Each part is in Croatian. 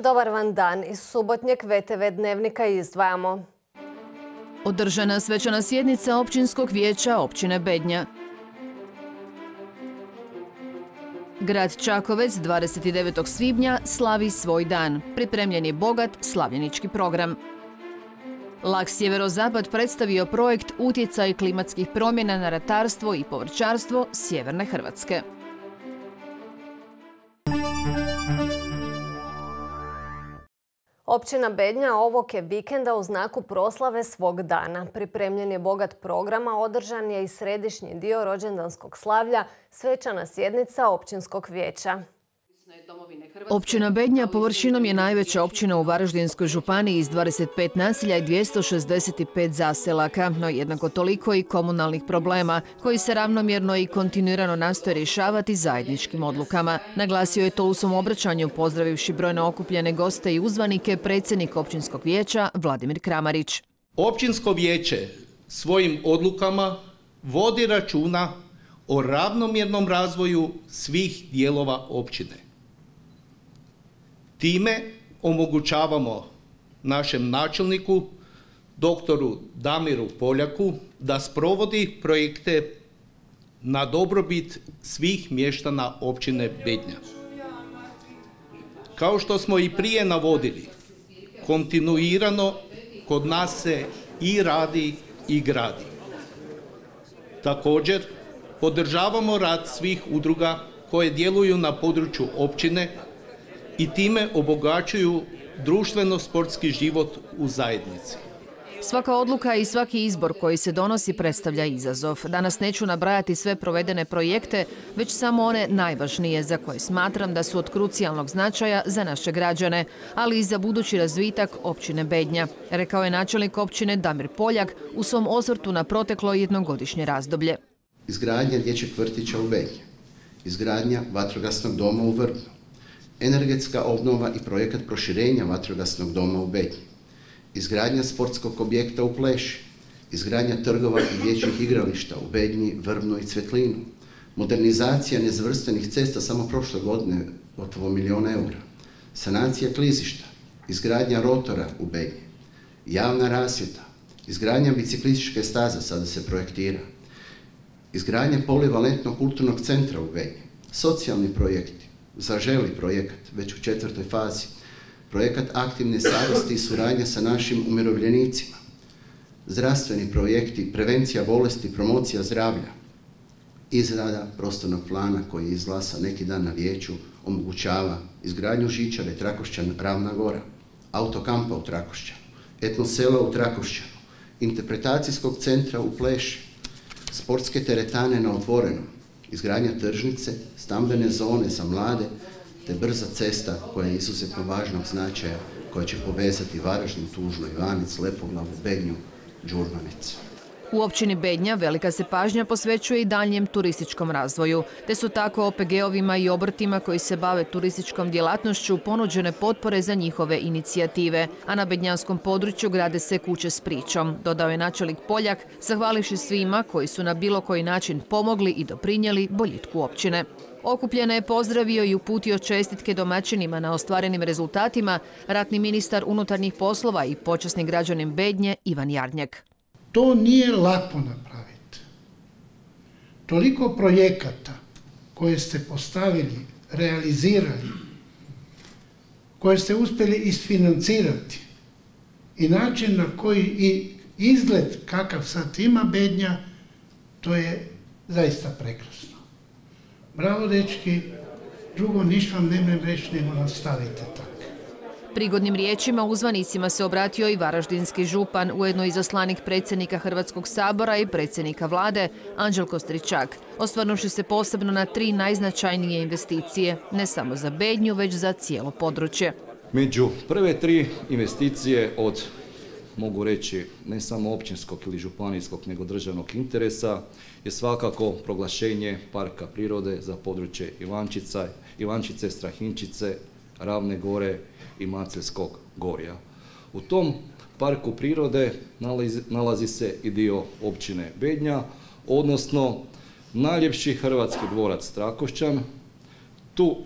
Dobar vam dan. Iz subotnjeg VTV dnevnika izdvajamo. Održana svečana sjednica općinskog vijeća općine Bednja. Grad Čakovec 29. svibnja slavi svoj dan. Pripremljen je bogat slavljenički program. LAG Sjeverozapad predstavio projekt Utjecaj klimatskih promjena na ratarstvo i povrćarstvo sjeverne Hrvatske. Općina Bednja ovog je vikenda u znaku proslave svog dana. Pripremljen je bogat program, a održan je i središnji dio rođendanskog slavlja, svečana sjednica općinskog vijeća. Općina Bednja površinom je najveća općina u Varaždinskoj županiji s 25 naselja i 265 zaselaka, no jednako toliko i komunalnih problema koji se ravnomjerno i kontinuirano nastoje rješavati zajedničkim odlukama. Naglasio je to u svom obraćanju, pozdravivši brojne okupljene goste i uzvanike, predsjednik općinskog vijeća Vladimir Kramarić. Općinsko vijeće svojim odlukama vodi računa o ravnomjernom razvoju svih dijelova općine. Time omogućavamo našem načelniku, doktoru Damiru Poljaku, da sprovodi projekte na dobrobit svih mještana općine Bednja. Kao što smo i prije navodili, kontinuirano kod nas se i radi i gradi. Također, podržavamo rad svih udruga koje djeluju na području općine i time obogaćuju društveno-sportski život u zajednici. Svaka odluka i svaki izbor koji se donosi predstavlja izazov. Danas neću nabrajati sve provedene projekte, već samo one najvažnije za koje smatram da su od krucijalnog značaja za naše građane, ali i za budući razvitak općine Bednja, rekao je načelnik općine Damir Poljak u svom osvrtu na proteklo jednogodišnje razdoblje. Izgradnja dječjeg vrtića u Bednji, izgradnja vatrogasnog doma u Vrbnu, energetska obnova i projekat proširenja vatrogasnog doma u Bednji, izgradnja sportskog objekta u Pleši, izgradnja trgova i dječjih igrališta u Bednji, Vrbnu i Cvetlinu, modernizacija nezavršenih cesta samo prošle godine gotovo 1 milijun eura, sanacija klizišta, izgradnja rotora u Bednji, javna rasvjeta, izgradnja biciklističke staze sada se projektira, izgradnja polivalentnog kulturnog centra u Bednji, socijalni projekti, Zaželi projekat, već u 4. fazi, projekat aktivne starosti i suradnja sa našim umirovljenicima, zdravstveni projekti, prevencija bolesti, promocija zdravlja, izrada prostornog plana koji je izglasan neki dan na vijeću omogućava izgradnju žičare Trakošćan Ravna Gora, autokampa u Trakošćanu, etnosela u Trakošćanu, interpretacijskog centra u Pleši, sportske teretane na otvorenom, izgradnja tržnice, stambene zone za mlade, te brza cesta koja je izuzetno važnog značaja, koja će povezati Varaždin, Tužno, Ivanec, Lepoglavu, Bednju, Đurmanec. U općini Bednja velika se pažnja posvećuje i daljnjem turističkom razvoju, te su tako OPG-ovima i obrtima koji se bave turističkom djelatnošću ponuđene potpore za njihove inicijative, a na bednjanskom području grade se kuće s pričom, dodao je načelnik Poljak, zahvalivši svima koji su na bilo koji način pomogli i doprinijeli boljitku općine. Okupljene je pozdravio i uputio čestitke domaćinima na ostvarenim rezultatima ratni ministar unutarnjih poslova i počasni građanin Bednje Ivan Jarnjak. To nije lako napraviti. Toliko projekata koje ste postavili, realizirali, koje ste uspjeli isfinancirati i način na koji i izgled kakav sad ima Bednja, to je zaista prekrasno. Bravo, dečki, drugo ništa vam ne moram reći, nego nastavite tako. Prigodnim riječima uzvanicima se obratio i varaždinski župan, ujedno izaslanik predsjednika Hrvatskog sabora i predsjednika vlade Anđelko Stričak, osvrnuši se posebno na 3 najznačajnije investicije, ne samo za Bednju, već za cijelo područje. Među prve 3 investicije od, mogu reći, ne samo općinskog ili županijskog, nego državnog interesa je svakako proglašenje parka prirode za područje Ivančice, Strahinčice, Ravne Gore i Maceljskog gorja. U tom parku prirode nalazi se i dio općine Bednja, odnosno najljepši hrvatski dvorac Trakošćan. Tu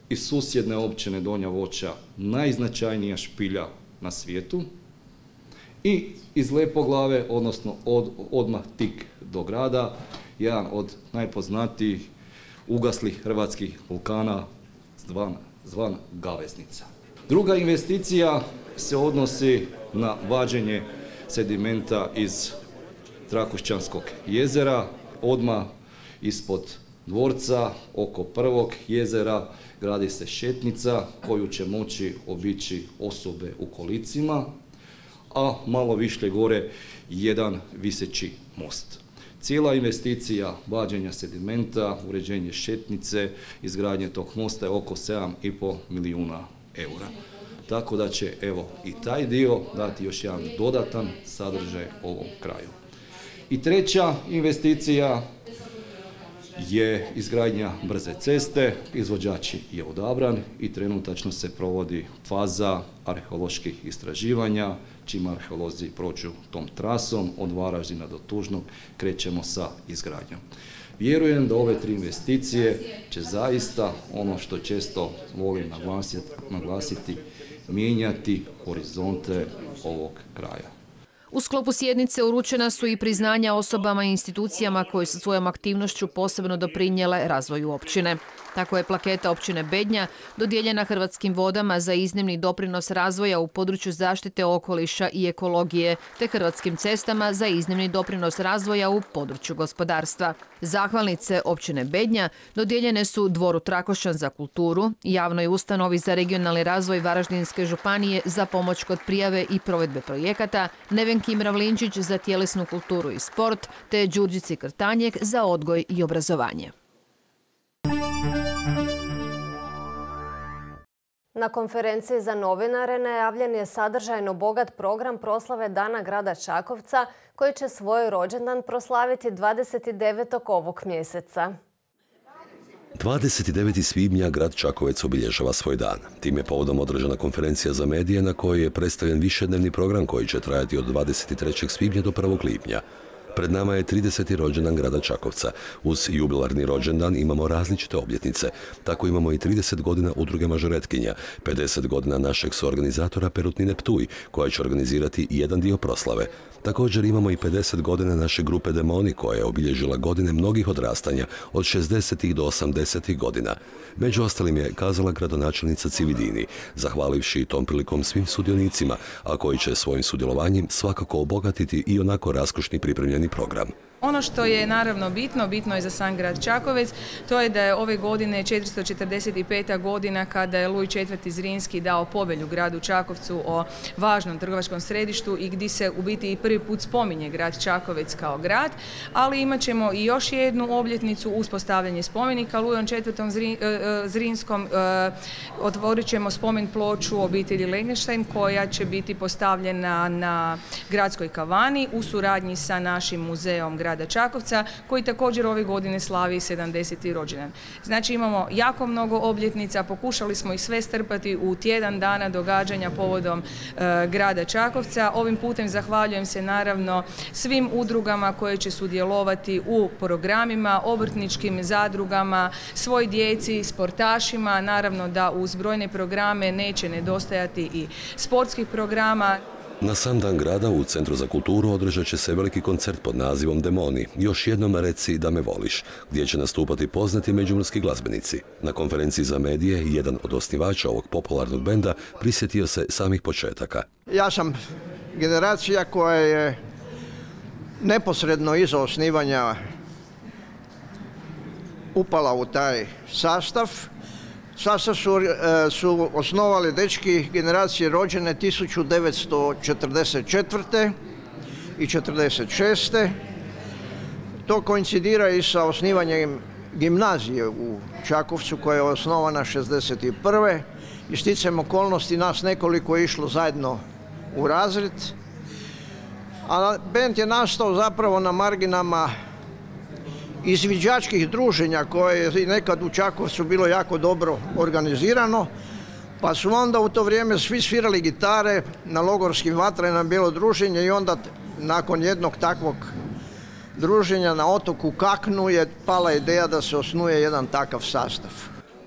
iz susjedne općine Donja Voća najznačajnija špilja na svijetu i iz Lepoglave, odnosno odmah tik do grada, jedan od najpoznatijih ugaslih hrvatskih vulkana zvan Gaveznica. Druga investicija se odnosi na vađenje sedimenta iz Trakošćanskog jezera, odmah ispod dvorca, oko prvog jezera, gradi se šetnica koju će moći obići osobe u kolicima, a malo više gore jedan viseći most. Cijela investicija vađenja sedimenta, uređenje šetnice, izgradnje tog mosta je oko 7,5 milijuna eura. Tako da će i taj dio dati još jedan dodatan sadržaj ovom kraju. I treća investicija je izgradnja brze ceste, izvođač je odabran i trenutačno se provodi faza arheoloških istraživanja, čim arheolozi prođu tom trasom od Varaždina do Tužnog, krećemo sa izgradnjom. Vjerujem da ove 3 investicije će zaista, ono što često volim naglasiti, mijenjati horizonte ovog kraja. U sklopu sjednice uručena su i priznanja osobama i institucijama koje su svojom aktivnošću posebno doprinijele razvoju općine. Tako je plaketa općine Bednja dodijeljena Hrvatskim vodama za iznimni doprinos razvoja u području zaštite okoliša i ekologije, te Hrvatskim cestama za iznimni doprinos razvoja u području gospodarstva. Zahvalnice općine Bednja dodijeljene su Dvoru Trakošćan za kulturu, Javnoj ustanovi za regionalni razvoj Varaždinske županije za pomoć kod prijave i provedbe projekata, Nevenki Mravlinčić za tjelesnu kulturu i sport, te Đurđici Krtanjek za odgoj i obrazovanje. Na konferenciji za novinare najavljen je sadržajno bogat program proslave Dana grada Čakovca koji će svoj rođendan proslaviti 29. ovog mjeseca. 29. svibnja grad Čakovec obilježava svoj dan. Tim je povodom održana konferencija za medije na kojoj je predstavljen višednevni program koji će trajati od 23. svibnja do 1. lipnja. Pred nama je 30. rođendan grada Čakovca. Uz jubilarni rođendan imamo različite obljetnice. Tako imamo i 30 godina udruge Mažoretkinja, 50 godina našeg suorganizatora Perutnine Ptuj, koja će organizirati jedan dio proslave. Također imamo i 50 godina naše grupe Demoni, koja je obilježila godine mnogih odrastanja od 60. do 80. godina. Među ostalim je kazala gradonačelnica Cividini, zahvalivši tom prilikom svim sudionicima, a koji će svojim sudjelovanjem svakako obogatiti i onako raskošni pripremljeni program. Ono što je naravno bitno je za sam grad Čakovec, to je da je ove godine 445. godina kada je Luj IV. Zrinski dao povelju gradu Čakovcu o važnom trgovačkom središtu i gdje se u biti i prvi put spominje grad Čakovec kao grad, ali imat ćemo i još jednu obljetnicu uspostavljanje spomenika Lujom IV. Zrinskom. Otvorit ćemo spomen ploču obitelji Legenštajn koja će biti postavljena na gradskoj kavani u suradnji sa našim muzeom grada Čakovca, koji također ove godine slavi 70. rođendan. Znači imamo jako mnogo obljetnica, pokušali smo ih sve strpati u tjedan dana događanja povodom grada Čakovca. Ovim putem zahvaljujem se naravno svim udrugama koje će sudjelovati u programima, obrtničkim zadrugama, svoj djeci, sportašima, naravno da uz brojne programe neće nedostajati i sportskih programa. Na sam dan grada u Centru za kulturu održat će se veliki koncert pod nazivom Demoni, još jednom reci da me voliš, gdje će nastupati poznati međimurski glazbenici. Na konferenciji za medije jedan od osnivača ovog popularnog benda prisjetio se samih početaka. Ja sam generacija koja je neposredno iza osnivanja upala u taj sastav. Sastav su osnovali dečki generacije rođene 1944. i 1946. To koincidira i sa osnivanjem gimnazije u Čakovcu koja je osnovana 1961. I sticajem okolnosti nas nekoliko je išlo zajedno u razred. A bend je nastao zapravo na marginama izviđačkih druženja koje je nekad u Čakovcu bilo jako dobro organizirano, pa su onda u to vrijeme svi svirali gitare na logorskim vatrama, bilo druženje i onda nakon jednog takvog druženja na otoku Kaknu je pala ideja da se osnuje jedan takav sastav.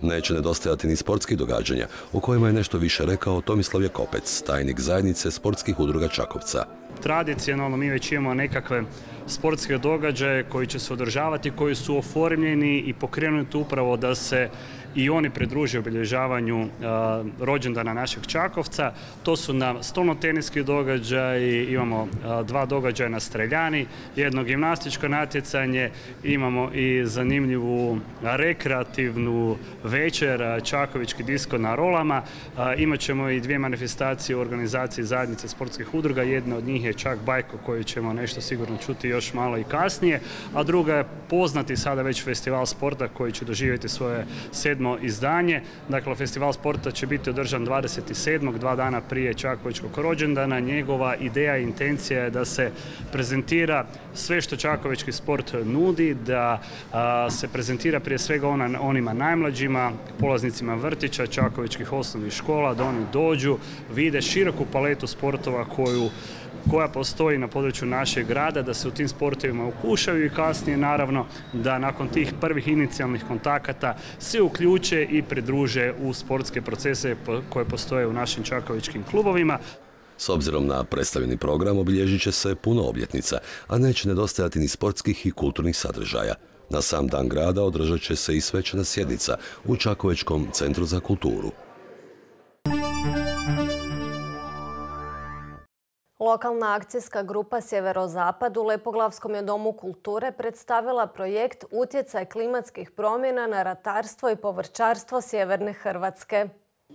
Neće nedostajati ni sportskih događanja, o kojima je nešto više rekao Tomislav Jakopec, tajnik zajednice sportskih udruga Čakovca. Tradicionalno mi već imamo nekakve sportske događaje koji će se održavati, koji su oformljeni i pokrenuti upravo da se i oni pridruže obilježavanju rođendana našeg Čakovca. To su nam stolnoteniski događaji, imamo 2 događaja na streljani, jedno gimnastičko natjecanje, imamo i zanimljivu rekreativnu večer, Čakovički disko na rolama. Imat ćemo i 2 manifestacije u organizaciji zajednice sportskih udruga, jedna od njih je Čak Bajko koju ćemo nešto sigurno čuti još malo i kasnije, a druga je poznati sada već festival sporta koji će doživjeti svoje 7. izdanje. Dakle, festival sporta će biti održan 27. 2 dana prije Čakovičkog rođendana. Njegova ideja i intencija je da se prezentira sve što čakovički sport nudi, da se prezentira prije svega onima najmlađima, polaznicima vrtića, čakovičkih osnovnih škola, da oni dođu, vide široku paletu sportova koja postoji na području našeg grada, da se u tim sportovima ukušaju i kasnije naravno da nakon tih prvih inicijalnih kontakata se uključe i pridruže u sportske procese koje postoje u našim čakovičkim klubovima. S obzirom na predstavljeni program obilježit će se puno obljetnica, a neće nedostajati ni sportskih i kulturnih sadržaja. Na sam dan grada održat će se i svečana sjednica u Čakovečkom centru za kulturu. Lokalna akcijska grupa Sjeverozapad u Lepoglavskom je domu kulture predstavila projekt Utjecaj klimatskih promjena na ratarstvo i povrćarstvo sjeverne Hrvatske.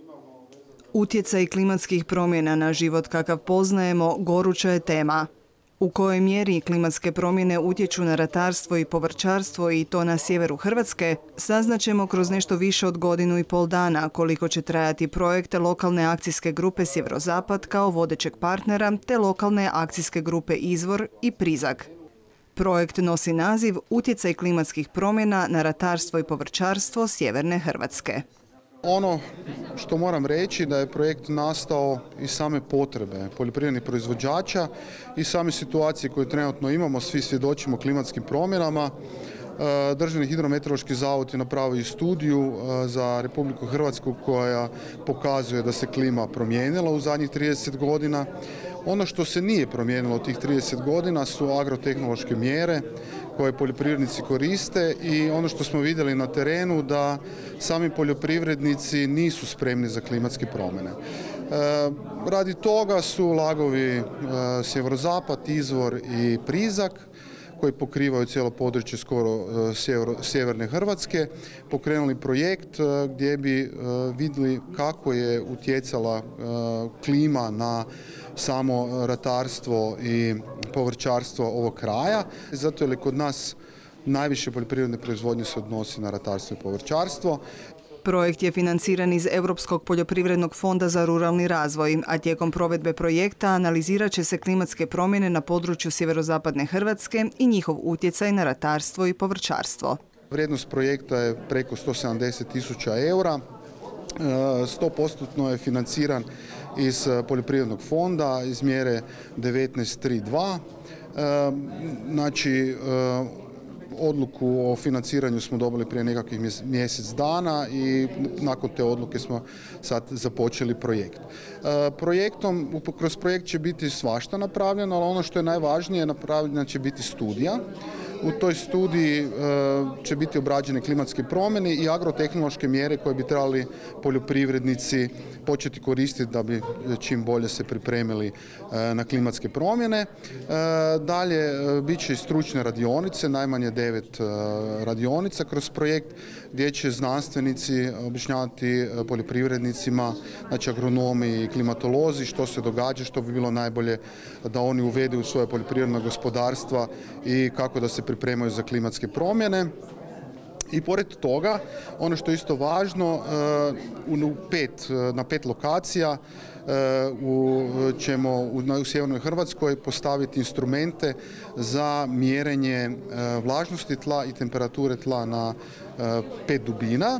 Utjecaj klimatskih promjena na život kakav poznajemo goruća je tema. U kojoj mjeri klimatske promjene utječu na ratarstvo i povrćarstvo i to na sjeveru Hrvatske, saznaćemo kroz nešto više od 1,5 godina koliko će trajati projekt lokalne akcijske grupe Sjeverozapad kao vodećeg partnera te lokalne akcijske grupe Izvor i Prizag. Projekt nosi naziv Utjecaj klimatskih promjena na ratarstvo i povrćarstvo sjeverne Hrvatske. Ono što moram reći da je projekt nastao iz same potrebe poljoprivrednih proizvođača i same situacije koju trenutno imamo, svi svjedočimo klimatskim promjenama. Državni hidrometeorološki zavod je napravio studiju za Republiku Hrvatsku koja pokazuje da se klima promijenila u zadnjih 30 godina. Ono što se nije promijenilo u tih 30 godina su agrotehnološke mjere koje poljoprivrednici koriste i ono što smo vidjeli na terenu da sami poljoprivrednici nisu spremni za klimatske promjene. Radi toga su lagovi Sjeverozapad, Izvor i Prizak koji pokrivaju cijelo područje skoro sjeverne Hrvatske, pokrenuli projekt gdje bi vidjeli kako je utjecala klima na samo ratarstvo i povrćarstvo ovog kraja. Zato je kod nas najviše poljoprivredne proizvodnje se odnosi na ratarstvo i povrćarstvo. Projekt je financiran iz Europskog poljoprivrednog fonda za ruralni razvoj, a tijekom provedbe projekta analizirat će se klimatske promjene na području sjeverozapadne Hrvatske i njihov utjecaj na ratarstvo i povrćarstvo. Vrijednost projekta je preko 170.000 eura. 100% je financiran iz poljoprivrednog fonda, iz mjere 19.3.2. Znači, odluku o financiranju smo dobili prije nekakvih mjesec dana i nakon te odluke smo sad započeli projekt. Kroz projekt će biti svašta napravljeno, ali ono što je najvažnije, napravljena će biti studija. U toj studiji će biti obrađene klimatske promjene i agrotehnološke mjere koje bi trebali poljoprivrednici početi koristiti da bi čim bolje se pripremili na klimatske promjene. Dalje, bit će i stručne radionice, najmanje 9 radionica kroz projekt gdje će znanstvenici objašnjavati poljoprivrednicima, znači agronomi i klimatolozi što se događa, što bi bilo najbolje da oni uvedu u svoje poljoprivredna gospodarstva i kako da se pripremaju za klimatske promjene. I pored toga, ono što je isto važno, na 5 lokacija ćemo u sjevernoj Hrvatskoj postaviti instrumente za mjerenje vlažnosti tla i temperature tla na 5 dubina.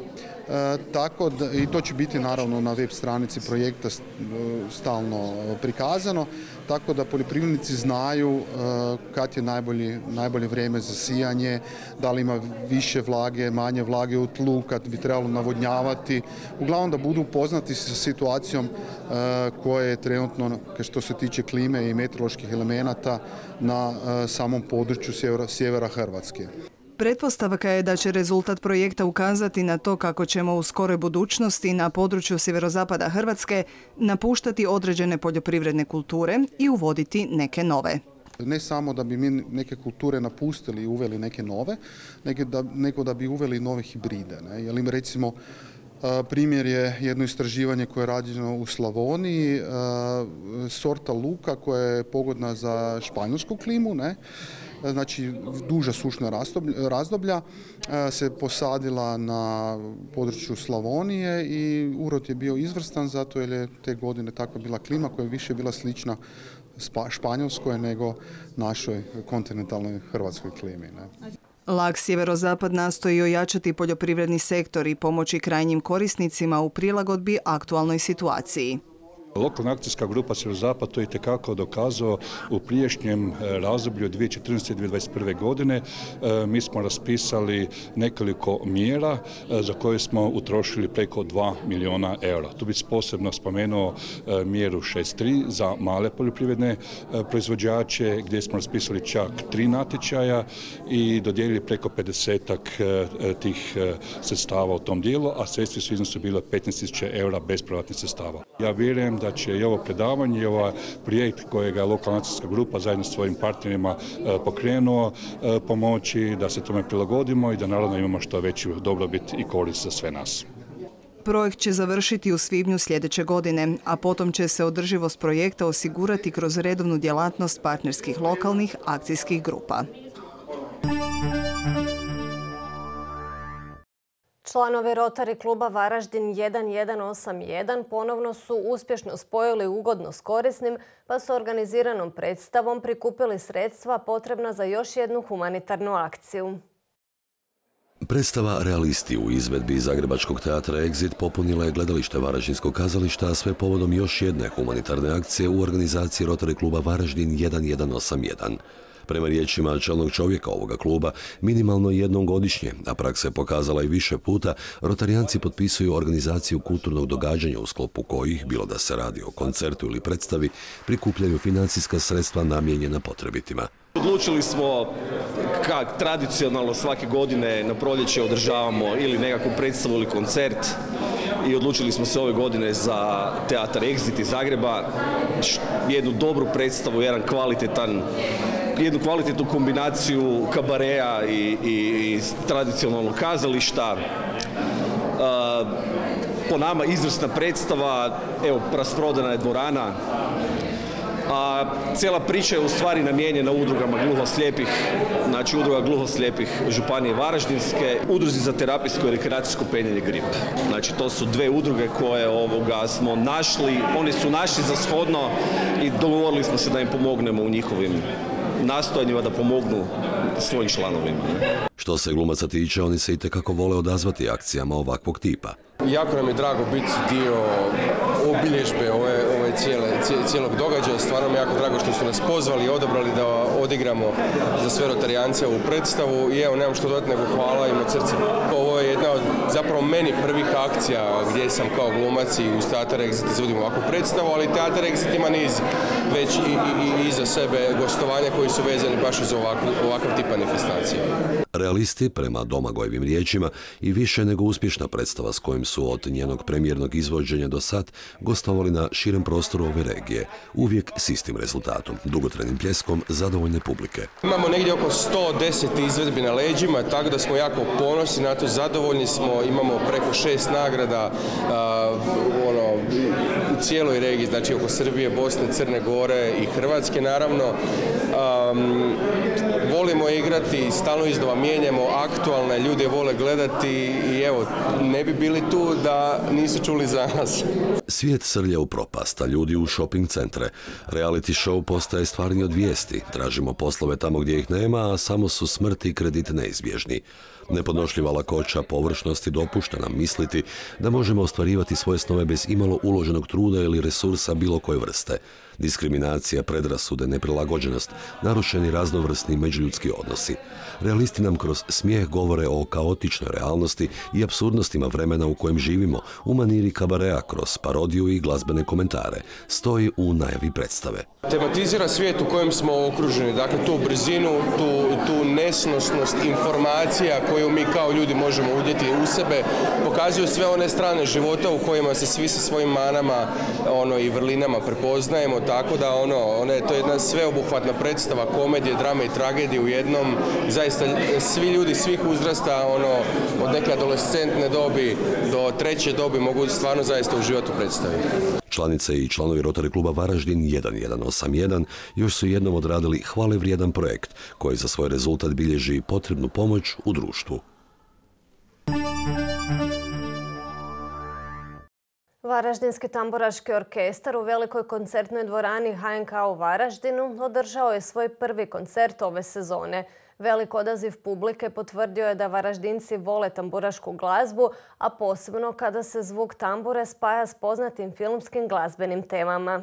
I to će biti naravno na web stranici projekta stalno prikazano, tako da poljoprivrednici znaju kad je najbolje vrijeme za sijanje, da li ima više vlage, manje vlage u tlu, kad bi trebalo navodnjavati. Uglavnom da budu upoznati sa situacijom koja je trenutno, što se tiče klime i meteoroloških elemenata, na samom području sjevera Hrvatske. Pretpostavka je da će rezultat projekta ukazati na to kako ćemo u skoroj budućnosti na području sjeverozapada Hrvatske napuštati određene poljoprivredne kulture i uvoditi neke nove. Ne samo da bi mi neke kulture napustili i uveli neke nove, nego da bi uveli nove hibride. Jer im recimo primjer je jedno istraživanje koje je rađeno u Slavoniji, sorta luka koja je pogodna za španjolsku klimu, znači duža sušna razdoblja, se posadila na području Slavonije i urod je bio izvrstan zato jer je te godine takva bila klima koja je više bila slična španjolskoj nego našoj kontinentalnoj hrvatskoj klimi. LAG Sjeverozapad nastoji ojačati poljoprivredni sektor i pomoći krajnjim korisnicima u prilagodbi aktualnoj situaciji. Lokalna akcijska grupa Sjeverozapad to je itekako dokazao u prijašnjem razdoblju 2014. i 2021. godine. Mi smo raspisali nekoliko mjera za koje smo utrošili preko 2 milijuna eura. Tu bih posebno spomenuo mjeru 6.3 za male poljoprivredne proizvođače gdje smo raspisali čak 3 natječaja i dodijelili preko 50 tih sredstava u tom dijelu, a sredstva su iznosu bilo 15.000 eura bespovratnih sredstava. Ja vjerujem da će i ovo predavanje i ovaj projekt kojega je lokalna akcijska grupa zajedno s svojim partnerima pokrenuo pomoći da se tome prilagodimo i da naravno imamo što veću dobrobit i korist za sve nas. Projekt će završiti u svibnju sljedeće godine, a potom će se održivost projekta osigurati kroz redovnu djelatnost partnerskih lokalnih akcijskih grupa. Članovi Rotary kluba Varaždin 1181 ponovno su uspješno spojili ugodno s korisnim, pa su organiziranom predstavom prikupili sredstva potrebna za još jednu humanitarnu akciju. Predstava Realisti u izvedbi Zagrebačkog teatra Exit popunila je gledalište Varaždinskog kazališta, a sve povodom još jedne humanitarne akcije u organizaciji Rotary kluba Varaždin 1181. Prema riječima čelnog čovjeka ovoga kluba, minimalno jednom godišnje, a praksa je pokazala i više puta, rotarijanci potpisuju organizaciju kulturnog događanja u sklopu kojih, bilo da se radi o koncertu ili predstavi, prikupljaju financijska sredstva namijenjena potrebitima. Odlučili smo kako tradicionalno svake godine na proljeće održavamo ili nekakvu predstavu ili koncert i odlučili smo se ove godine za teatar Exit iz Zagreba, jednu dobru predstavu, jednu kvalitetnu kombinaciju kabareja i tradicionalnog kazališta. Po nama izvrsna predstava, evo rasprodana je dvorana, a cijela priča je u stvari namijenjena udrugama gluhoslijepih, znači udruga gluhoslijepih Županije Varaždinske, udruzi za terapijsko i rekreacijsko penjanje grip. Znači to su dve udruge koje smo našli, oni su našli za shodno i dogovorili smo se da im pomognemo u njihovim nastojanjima da pomognu svojim članovima. Što se glumaca tiče, oni se itekako vole odazvati akcijama ovakvog tipa. Jako nam je drago biti dio obilježbe cijelog događaja. Stvarno mi je jako drago što su nas pozvali i odabrali da odigramo za sve rotarijance ovu predstavu i evo, nemam što dodati nego hvala im od srca. Ovo je jedna od zapravo meni prvih akcija gdje sam kao glumac i uz Teatar Exit izvodim ovakvu predstavu, ali Teatar Exit ima niz već i iza sebe gostovanja koji su vezani baš uz ovakav tip manifestacije. Realisti, prema Domagojevim riječima, i više nego uspješna predstava s kojim su od njenog premijernog izvođenja do sad gostovali na širem prostoru ove regije, uvijek s istim rezultatom, dugotrajnim pljeskom zadovoljne publike. Imamo negdje oko 110 izvedbi na leđima, tako da smo jako ponosni na to, zadovoljni smo, imamo preko 6 nagrada u cijeloj regiji, znači oko Srbije, Bosne, Crne Gore i Hrvatske naravno. Volimo igrati, stalno iznova mijenjamo, aktualne ljude vole gledati i evo, ne bi bili tu da nisu čuli za nas. Svijet srlja u propast, a ljudi u shopping centre. Reality show postaje stvarni od vijesti. Tražimo poslove tamo gdje ih nema, a samo su smrt i kredit neizbježni. Nepodnošljiva lakoća, površnosti dopušta nam misliti da možemo ostvarivati svoje snove bez imalo uloženog truda ili resursa bilo koje vrste. Diskriminacija, predrasude, neprilagođenost, narušeni raznovrsni međuljudski odnosi. Realisti nam kroz smijeh govore o kaotičnoj realnosti i apsurdnostima vremena u kojem živimo, u maniri kabarea kroz parodiju i glazbene komentare, stoji u najavi predstave. Tematizira svijet u kojem smo okruženi, dakle tu brzinu, tu nesnosnost informacija koju mi kao ljudi možemo udjeti u sebe, pokazuju sve one strane života u kojima se svi sa svojim manama i vrlinama prepoznajemo, tako da to je jedna sveobuhvatna predstava komedije, drame i tragedije u jednom. Zaista svi ljudi svih uzrasta, od neke adolescentne dobi do treće dobi mogu stvarno zaista uživati u predstavi. Članice i članovi Rotary kluba Varaždin 1181 još su jednom odradili hvale vrijedan projekt koji za svoj rezultat bilježi potrebnu pomoć u društvu. Varaždinski tamburaški orkestar u velikoj koncertnoj dvorani HNK u Varaždinu održao je svoj prvi koncert ove sezone. Velik odaziv publike potvrdio je da Varaždinci vole tamburašku glazbu, a posebno kada se zvuk tambure spaja s poznatim filmskim glazbenim temama.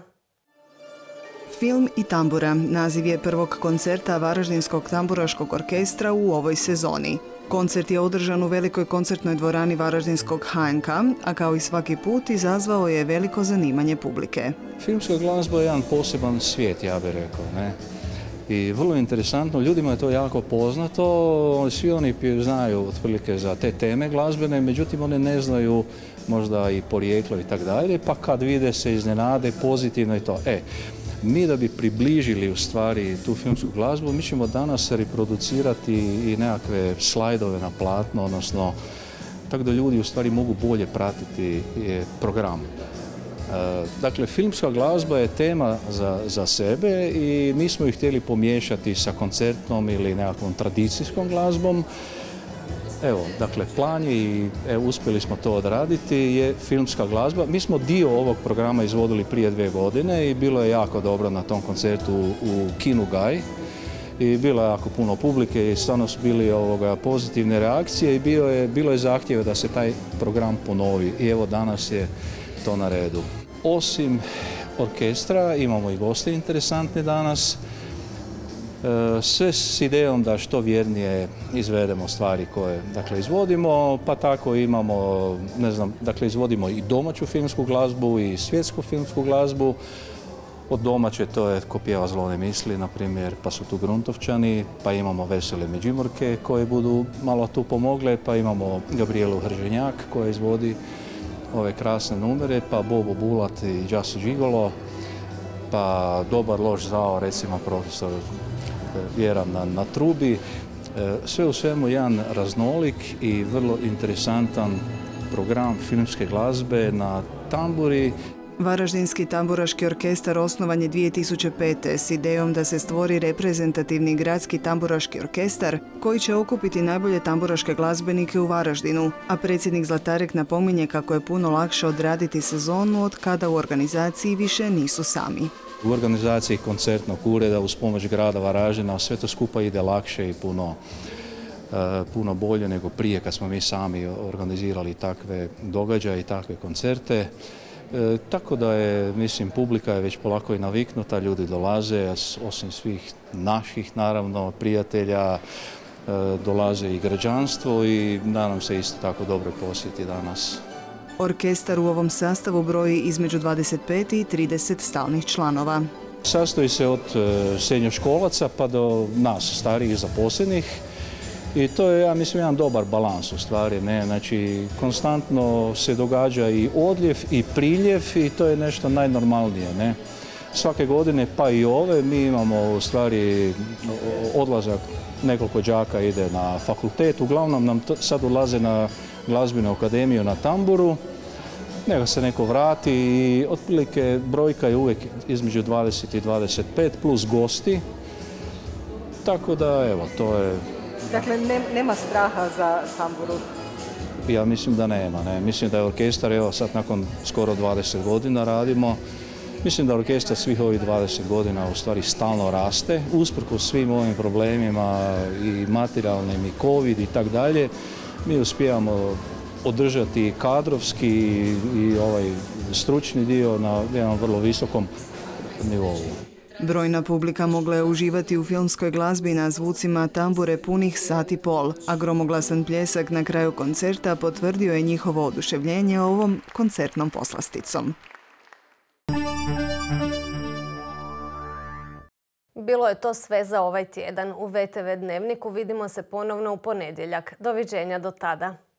Film i tambura naziv je prvog koncerta Varaždinskog tamburaškog orkestra u ovoj sezoni. Koncert je održan u velikoj koncertnoj dvorani Varaždinskog HNK, a kao i svaki put izazvao je veliko zanimanje publike. Filmska glazba je jedan poseban svijet, ja bih rekao, ne? I vrlo interesantno, ljudima je to jako poznato, svi oni znaju otprilike za te teme glazbene, međutim oni ne znaju možda i porijeklo i tako dalje, pa kad vide se iznenade pozitivno i to. Mi da bi približili u stvari tu filmsku glazbu, mi ćemo danas reproducirati i nekakve slajdove na platno, odnosno tako da ljudi u stvari mogu bolje pratiti program. Dakle, filmska glazba je tema za sebe i mi smo ih htjeli pomiješati sa koncertnom ili nekakvom tradicijskom glazbom. Evo, dakle, plan je i uspjeli smo to odraditi, je filmska glazba. Mi smo dio ovog programa izvodili prije 2 godine i bilo je jako dobro na tom koncertu u Kinu Gaj. I bilo je jako puno publike i stvarno su bili pozitivne reakcije i bilo je zahtjeve da se taj program ponovi. I evo danas je to na redu. Osim orkestra imamo i goste interesantne danas. Sve s idejom da što vjernije izvedemo stvari koje izvodimo, pa tako imamo, izvodimo i domaću filmsku glazbu i svjetsku filmsku glazbu. Od domaće to je Ko pjeva zlo ne misli, na primjer, pa su tu Gruntovčani, pa imamo Vesele Međimurke koje budu malo tu pomogle, pa imamo Gabrielu Hrženjak koja izvodi ove krasne numere, pa Bobo Bulat i Đaso Đigolo, pa Dobar loš zao, recimo profesor Vjeran na trubi. Sve u svemu jedan raznolik i vrlo interesantan program filmske glazbe na tamburi. Varaždinski tamburaški orkestar osnovan je 2005. s idejom da se stvori reprezentativni gradski tamburaški orkestar koji će okupiti najbolje tamburaške glazbenike u Varaždinu, a predsjednik Zlatarek napominje kako je puno lakše odraditi sezonu od kada u organizaciji više nisu sami. U organizaciji koncertnog ureda uz pomoć grada Varaždina sve to skupa ide lakše i puno bolje nego prije kad smo mi sami organizirali takve događaje i takve koncerte. Tako da je, mislim, publika je već polako i naviknuta, ljudi dolaze, osim svih naših, naravno, prijatelja, dolaze i građanstvo i nadam se isto tako dobro posjeti danas. Orkestar u ovom sastavu broji između 25 i 30 stalnih članova. Sastoji se od srednjoškolaca pa do nas, starijih zaposlenih. I to je, ja mislim, jedan dobar balans u stvari, ne? Znači, konstantno se događa i odljev i priljev i to je nešto najnormalnije, ne? Svake godine, pa i ove, mi imamo u stvari odlazak, nekoliko đaka ide na fakultet, uglavnom nam sad ulaze na glazbenu akademiju na tamburu, nego se neko vrati i otprilike brojka je uvijek između 20 i 25 plus gosti, tako da evo, to je... Dakle, nema straha za tamburu? Ja mislim da nema, ne. Mislim da je orkestar, evo sad nakon skoro 20 godina radimo, mislim da orkestar svih ovih 20 godina u stvari stalno raste, usprkos svim ovim problemima i materijalnim i covid i tak dalje, mi uspijamo održati kadrovski i ovaj stručni dio na jednom vrlo visokom nivou. Brojna publika mogla je uživati u filmskoj glazbi na zvucima tambure punih sat i pol, a gromoglasan pljesak na kraju koncerta potvrdio je njihovo oduševljenje ovom koncertnom poslasticom. Bilo je to sve za ovaj tjedan. U VTV Dnevniku vidimo se ponovno u ponedjeljak. Doviđenja do tada.